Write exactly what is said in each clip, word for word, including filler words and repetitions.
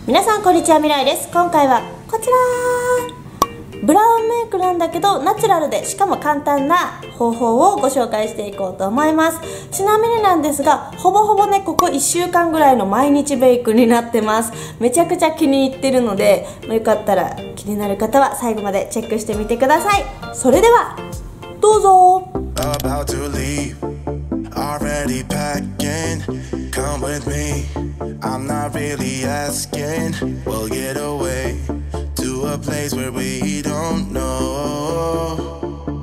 皆さんこんにちは、未来です。今回はこちらブラウンメイクなんだけどナチュラルでしかも簡単な方法をご紹介していこうと思います。ちなみになんですが、ほぼほぼねここいっしゅうかんぐらいの毎日メイクになってます。めちゃくちゃ気に入ってるので、よかったら気になる方は最後までチェックしてみてください。それではどうぞ。 About to leave, already packing. Come with me, I'm not really asking. We'll get away to a place where we don't know.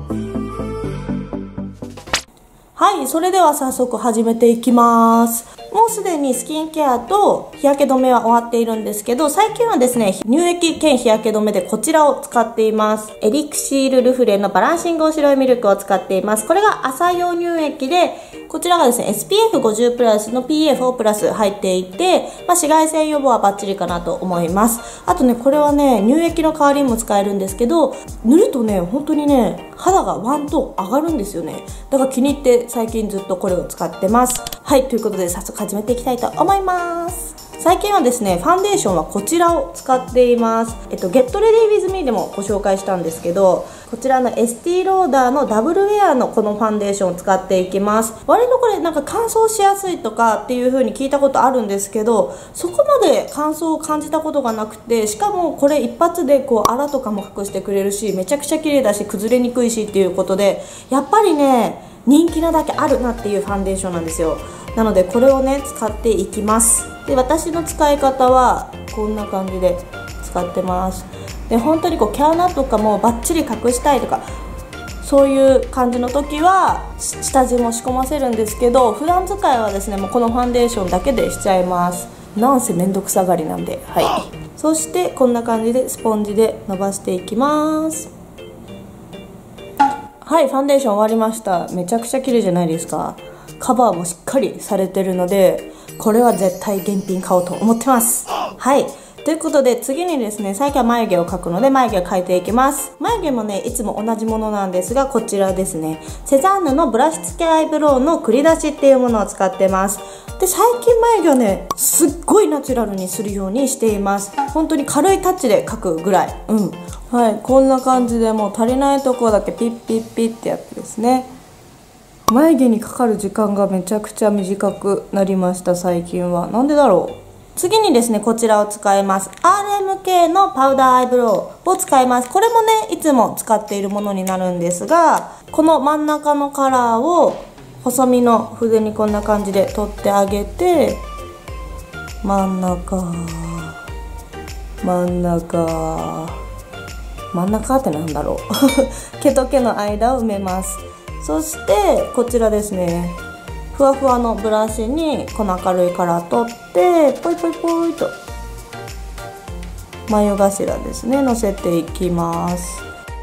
はい、それでは早速始めていきます。もうすでにスキンケアと日焼け止めは終わっているんですけど、最近はですね、乳液兼日焼け止めでこちらを使っています。エリクシールルフレのバランシングお白いミルクを使っています。これが朝用乳液で、こちらがですね エスピーエフごじゅう プラスの ピーエーフォー プラス入っていて、まあ、紫外線予防はバッチリかなと思います。あとね、これはね乳液の代わりにも使えるんですけど、塗るとね本当にね肌がワントーン上がるんですよね。だから気に入って最近ずっとこれを使ってます。はい、ということで早速始めていきたいと思います。最近はですね、ファンデーションはこちらを使っています。えっと、Get Ready With Me でもご紹介したんですけど、こちらのエスティローダーのダブルウェアのこのファンデーションを使っていきます。割とこれなんか乾燥しやすいとかっていう風に聞いたことあるんですけど、そこまで乾燥を感じたことがなくて、しかもこれ一発でこう粗とかも隠してくれるし、めちゃくちゃ綺麗だし崩れにくいしっていうことで、やっぱりね人気なだけあるなっていうファンデーションなんですよ。なのでこれをね使っていきます。で、私の使い方はこんな感じで使ってます。で、本当にこう毛穴とかもバッチリ隠したいとかそういう感じの時は下地も仕込ませるんですけど、普段使いはですねもうこのファンデーションだけでしちゃいます。なんせめんどくさがりなんで。はい、そしてこんな感じでスポンジで伸ばしていきます。はい、ファンデーション終わりました。めちゃくちゃ綺麗じゃないですか。カバーもしっかりされてるので、これは絶対現品買おうと思ってます。はい、ということで次にですね、最近は眉毛を描くので眉毛を描いていきます。眉毛もねいつも同じものなんですが、こちらですね、セザンヌのブラシ付けアイブロウの繰り出しっていうものを使ってます。で、最近眉毛はねすっごいナチュラルにするようにしています。本当に軽いタッチで描くぐらい。うん、はい、こんな感じでもう足りないところだけピッピッピッってやってですね、眉毛にかかる時間がめちゃくちゃ短くなりました。最近はなんでだろう。次にですね、こちらを使います。 アールエムケー のパウダーアイブロウを使います。これもねいつも使っているものになるんですが、この真ん中のカラーを細身の筆にこんな感じで取ってあげて、真ん中真ん中真ん中ってなんだろう毛と毛の間を埋めます。そしてこちらですね、ふわふわのブラシにこの明るいカラー取ってポイポイポイと眉頭ですねのせていきます。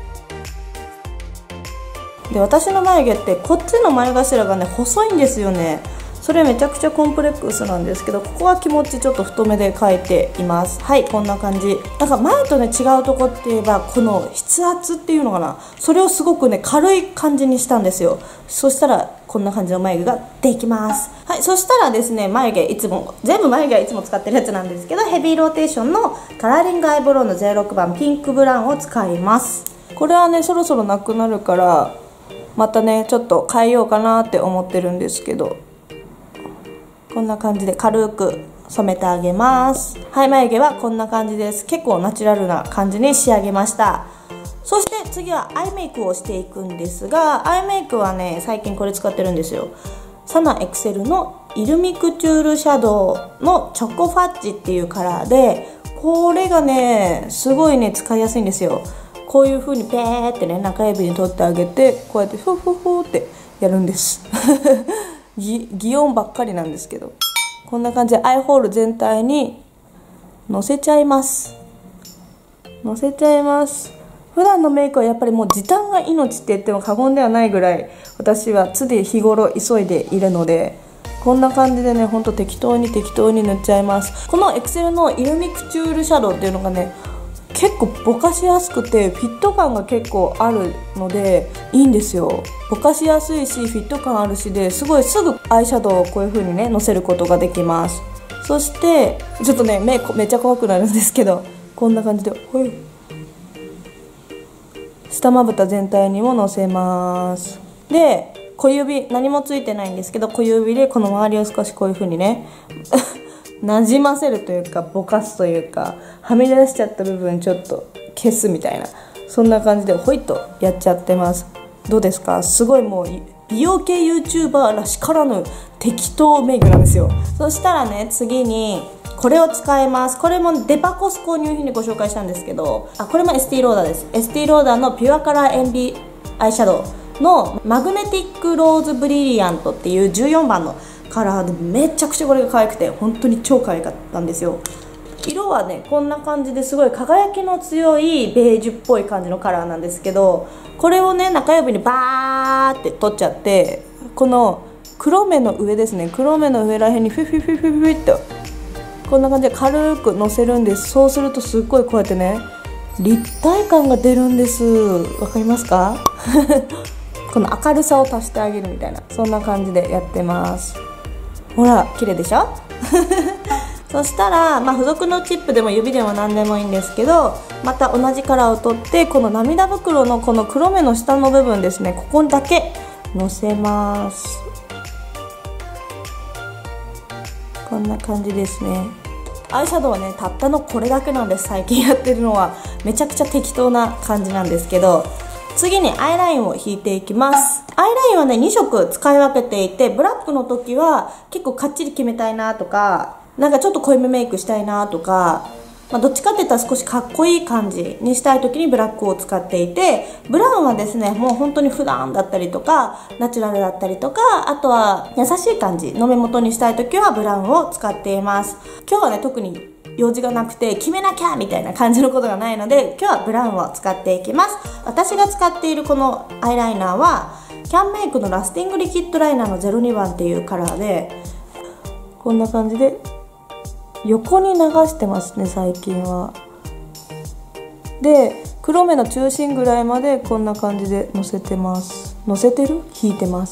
で、私の眉毛ってこっちの眉頭がね細いんですよね。それめちゃくちゃコンプレックスなんですけど、ここは気持ちちょっと太めで描いています。はい、こんな感じ。なんか前とね違うとこって言えば、この筆圧っていうのかな、それをすごくね軽い感じにしたんですよ。そしたらこんな感じの眉毛ができます。はい、そしたらですね、眉毛いつも全部眉毛はいつも使ってるやつなんですけど、ヘビーローテーションのカラーリングアイブロウのゼロろくばんピンクブラウンを使います。これはねそろそろなくなるからまたねちょっと変えようかなって思ってるんですけど、こんな感じで軽く染めてあげます。はい、眉毛はこんな感じです。結構ナチュラルな感じに仕上げました。そして次はアイメイクをしていくんですが、アイメイクはね最近これ使ってるんですよ。サナエクセルのイルミクチュールシャドウのチョコファッジっていうカラーで、これがねすごいね使いやすいんですよ。こういう風にペーってね中指に取ってあげて、こうやってフフフってやるんです擬音ばっかりなんですけど、こんな感じでアイホール全体にのせちゃいますのせちゃいます普段のメイクはやっぱりもう時短が命って言っても過言ではないぐらい、私は常日頃急いでいるので、こんな感じでねほんと適当に適当に塗っちゃいます。このエクセルのイルミクチュールシャドウっていうのがね結構ぼかしやすくてフィット感が結構あるのでいいんですよ。ぼかしやすいしフィット感あるしで、すごいすぐアイシャドウをこういう風にねのせることができます。 そしてちょっとね目めっちゃ怖くなるんですけど、こんな感じでほい下まぶた全体にものせます。で小指何もついてないんですけど、小指でこの周りを少しこういう風にねなじませるというかぼかすというか、はみ出しちゃった部分ちょっと消すみたいな、そんな感じでほいっとやっちゃってます。どうですか？すごいもう美容系 YouTuber らしからぬ適当メイクなんですよ。そしたらね次にこれを使います。これもデパコス購入品でご紹介したんですけど、あこれもエスティーローダーです。エスティーローダーのピュアカラーエンビアイシャドウのマグネティックローズブリリアントっていうじゅうよんばんのカラーで、めちゃくちゃこれが可愛くて本当に超可愛かったんですよ。色はねこんな感じですごい輝きの強いベージュっぽい感じのカラーなんですけど、これをね中指にバーって取っちゃって、この黒目の上ですね、黒目の上らへんにフィフィフィフィフィっとこんな感じで軽くのせるんです。そうするとすっごいこうやってね立体感が出るんです。わかりますか？この明るさを足してあげるみたいな、そんな感じでやってます。ほら綺麗でしょ？そしたら、まあ、付属のチップでも指でも何でもいいんですけど、また同じカラーを取ってこの涙袋のこの黒目の下の部分ですね、ここだけのせます。こんな感じですね。アイシャドウはねたったのこれだけなんです。最近やってるのはめちゃくちゃ適当な感じなんですけど、次にアイラインを引いていきます。アイラインはねに色使い分けていて、ブラックの時は結構かっちり決めたいなとか、なんかちょっと濃いめメイクしたいなとか、まあ、どっちかっていったら少しかっこいい感じにしたい時にブラックを使っていて、ブラウンはですねもう本当に普段だったりとかナチュラルだったりとか、あとは優しい感じの目元にしたい時はブラウンを使っています。今日はね特に用事がなくて決めなきゃみたいな感じのことがないので、今日はブラウンを使っていきます。私が使っているこのアイライナーはキャンメイクのラスティングリキッドライナーのゼロにばんっていうカラーで、こんな感じで横に流してますね最近は。で黒目の中心ぐらいまでこんな感じでのせてます。のせてる？引いてます。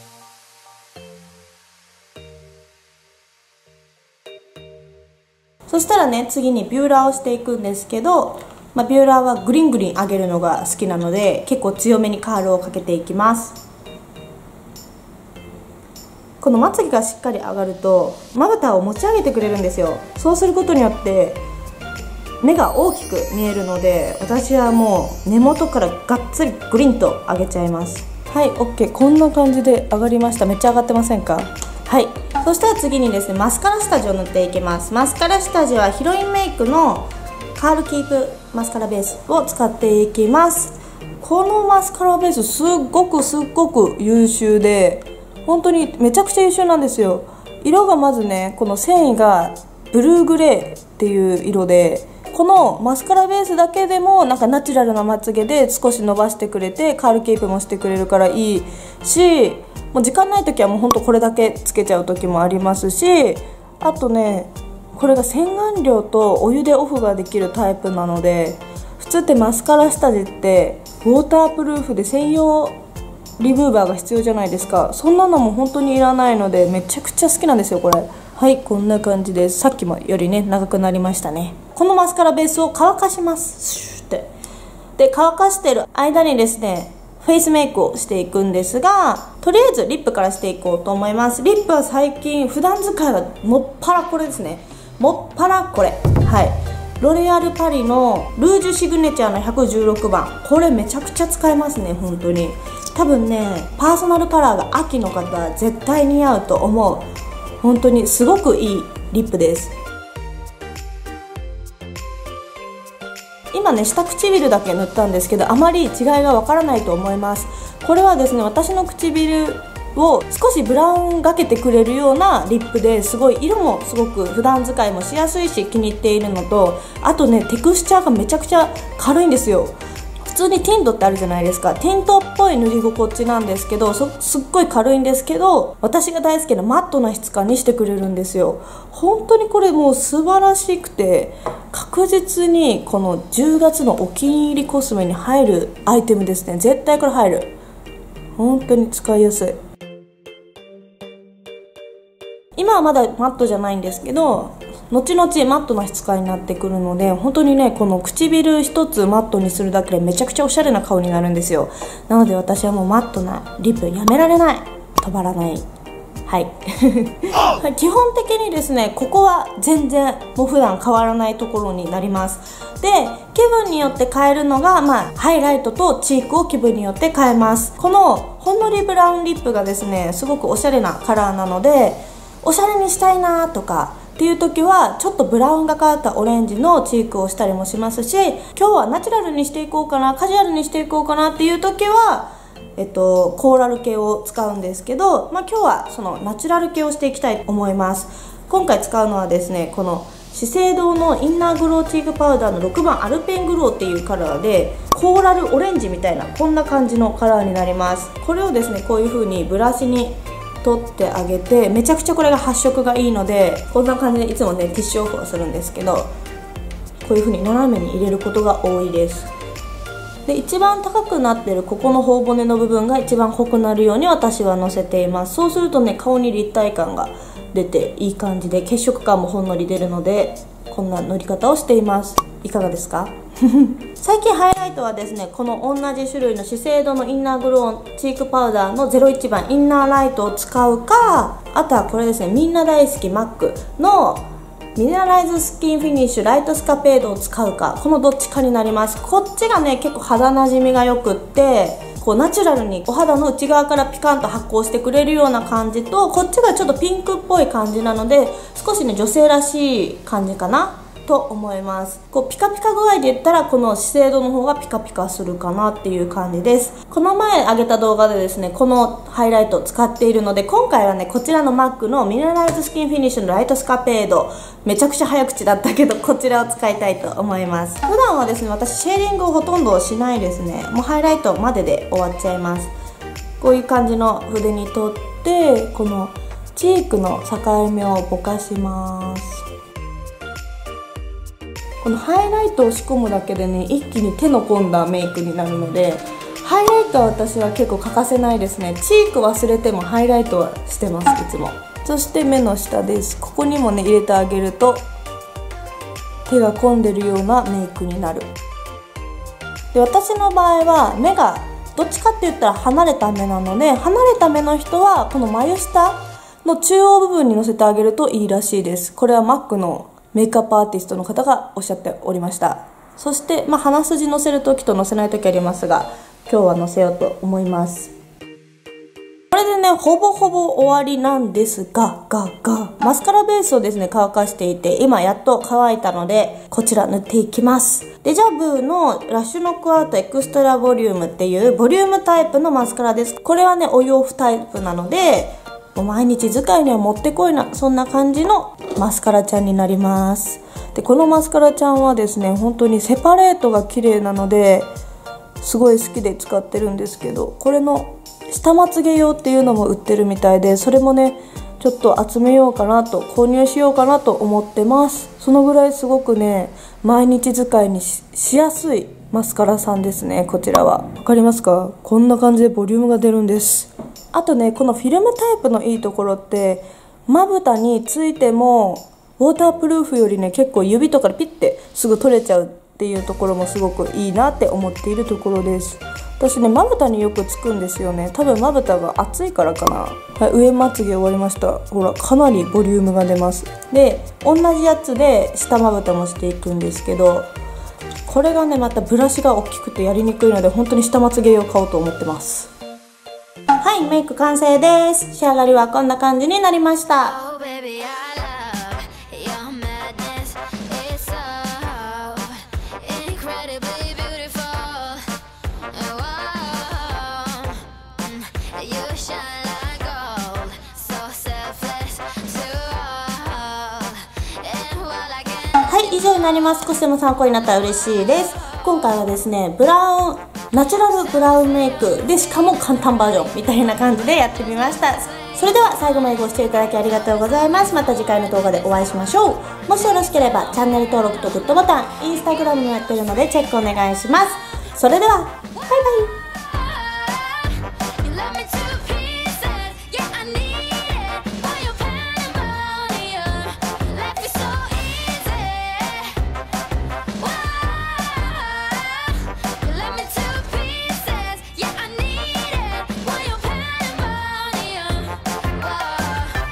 そしたらね次にビューラーをしていくんですけど、まあ、ビューラーはグリングリン上げるのが好きなので結構強めにカールをかけていきます。このまつげがしっかり上がるとまぶたを持ち上げてくれるんですよ。そうすることによって目が大きく見えるので、私はもう根元からがっつりグリンと上げちゃいます。はい OK、 こんな感じで上がりました。めっちゃ上がってませんか？はい、そしたら次にですねマスカラ下地を塗っていきます。マスカラ下地はヒロインメイクのカールキープマスカラベースを使っていきます。このマスカラベースすっごくすっごく優秀で、本当にめちゃくちゃ優秀なんですよ。色がまずねこの繊維がブルーグレーっていう色で、このマスカラベースだけでもなんかナチュラルなまつげで少し伸ばしてくれてカールキープもしてくれるからいいし、もう時間ない時はもうほんとこれだけつけちゃう時もありますし、あとねこれが洗顔料とお湯でオフができるタイプなので、普通ってマスカラ下地ってウォータープルーフで専用リムーバーが必要じゃないですか。そんなのも本当にいらないのでめちゃくちゃ好きなんですよこれ。はい、こんな感じです。さっきもよりね長くなりましたね。このマスカラベースを乾かします。シューってで乾かしてる間にですねフェイスメイクをしていくんですが、とりあえずリップからしていこうと思います。リップは最近普段使いはもっぱらこれですね。もっぱらこれ、はいロレアルパリのルージュシグネチャーのひゃくじゅうろくばん、これめちゃくちゃ使えますね本当に。多分ねパーソナルカラーが秋の方は絶対似合うと思う。本当にすごくいいリップです。今ね下唇だけ塗ったんですけど、あまり違いがわからないと思います。これはですね私の唇を少しブラウンがけてくれるようなリップで、すごい色もすごく普段使いもしやすいし気に入っているのと、あとねテクスチャーがめちゃくちゃ軽いんですよ。普通にティントってあるじゃないですか。ティントっぽい塗り心地なんですけど、そすっごい軽いんですけど、私が大好きなマットな質感にしてくれるんですよ。本当にこれもう素晴らしくて、確実にこのじゅうがつのお気に入りコスメに入るアイテムですね。絶対これ入る。本当に使いやすい。今はまだマットじゃないんですけど、後々マットな質感になってくるので、本当にねこの唇一つマットにするだけでめちゃくちゃおしゃれな顔になるんですよ。なので私はもうマットなリップやめられない、止まらない。はい基本的にですね、ここは全然もう普段変わらないところになります。で、気分によって変えるのが、まあ、ハイライトとチークを気分によって変えます。このほんのりブラウンリップがですねすごくおしゃれなカラーなので、おしゃれにしたいなとかっていう時はちょっとブラウンがかったオレンジのチークをしたりもしますし、今日はナチュラルにしていこうかな、カジュアルにしていこうかなっていう時はえっと、コーラル系を使うんですけど、まあ、今日はそのナチュラル系をしていきたいと思います。今回使うのはですね、この資生堂のインナーグローチークパウダーのろくばんアルペングローっていうカラーで、コーラルオレンジみたいなこんな感じのカラーになります。これをですねこういう風にブラシに取ってあげて、めちゃくちゃこれが発色がいいので、こんな感じでいつもねティッシュオフをするんですけど、こういう風に斜めに入れることが多いです。で、一番高くなってるここの頬骨の部分が一番濃くなるように私はのせています。そうするとね顔に立体感が出ていい感じで、血色感もほんのり出るので、こんな塗り方をしています。いかがですか最近ハイライトはですね、この同じ種類の資生堂のインナーグローチークパウダーのゼロいちばんインナーライトを使うか、あとはこれですね、みんな大好きマックのミネラライズスキンフィニッシュライトスカペードを使うか、このどっちかになります。こっちがね結構肌なじみがよくって、こうナチュラルにお肌の内側からピカンと発光してくれるような感じと、こっちがちょっとピンクっぽい感じなので、少しね女性らしい感じかなと思います。こうピカピカ具合で言ったらこの資生堂の方がピカピカするかなっていう感じです。この前上げた動画でですねこのハイライトを使っているので、今回はねこちらのマックのミネラライズスキンフィニッシュのライトスカペード、めちゃくちゃ早口だったけどこちらを使いたいと思います。普段はですね私シェーディングをほとんどしないですね。もうハイライトまでで終わっちゃいます。こういう感じの筆に取って、このチークの境目をぼかします。このハイライトを仕込むだけでね一気に手の込んだメイクになるので、ハイライトは私は結構欠かせないですね。チーク忘れてもハイライトはしてます、いつも。そして目の下です。ここにもね入れてあげると手が込んでるようなメイクになる。で、私の場合は目がどっちかって言ったら離れた目なので、離れた目の人はこの眉下の中央部分にのせてあげるといいらしいです。これはマックのメイクアップアーティストの方がおっしゃっておりました。そして、まあ、鼻筋のせる時とのせない時ありますが、今日はのせようと思います。これでねほぼほぼ終わりなんですがががマスカラベースをですね乾かしていて、今やっと乾いたのでこちら塗っていきます。デジャブのラッシュノックアウトエクストラボリュームっていうボリュームタイプのマスカラです。これはねお洋服タイプなので、もう毎日使いにはもってこいな、そんな感じのマスカラちゃんになります。で、このマスカラちゃんはですね本当にセパレートが綺麗なのですごい好きで使ってるんですけど、これの下まつげ用っていうのも売ってるみたいで、それもねちょっと集めようかなと、購入しようかなと思ってます。そのぐらいすごくね毎日使いに し, しやすいマスカラさんですね。こちらはわかりますか？こんな感じでボリュームが出るんです。あとねこのフィルムタイプのいいところって、まぶたについてもウォータープルーフよりね結構指とかでピッてすぐ取れちゃうっていうところもすごくいいなって思っているところです。私ねまぶたによくつくんですよね。多分まぶたが厚いからかな。はい、上まつげ終わりました。ほらかなりボリュームが出ます。で、同じやつで下まぶたもしていくんですけど、これがねまたブラシが大きくてやりにくいので、本当に下まつげ用買おうと思ってます。はい、メイク完成です。仕上がりはこんな感じになりました。はい、以上になります。少しでも参考になったら嬉しいです。今回はですねブラウンナチュラルブラウンメイクで、しかも簡単バージョンみたいな感じでやってみました。それでは最後までご視聴いただきありがとうございます。また次回の動画でお会いしましょう。もしよろしければチャンネル登録とグッドボタン、インスタグラムもやってるのでチェックお願いします。それではバイバイ。